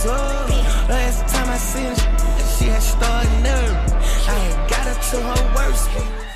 So, last time I seen her, she had started nerve. I had got her to her worst.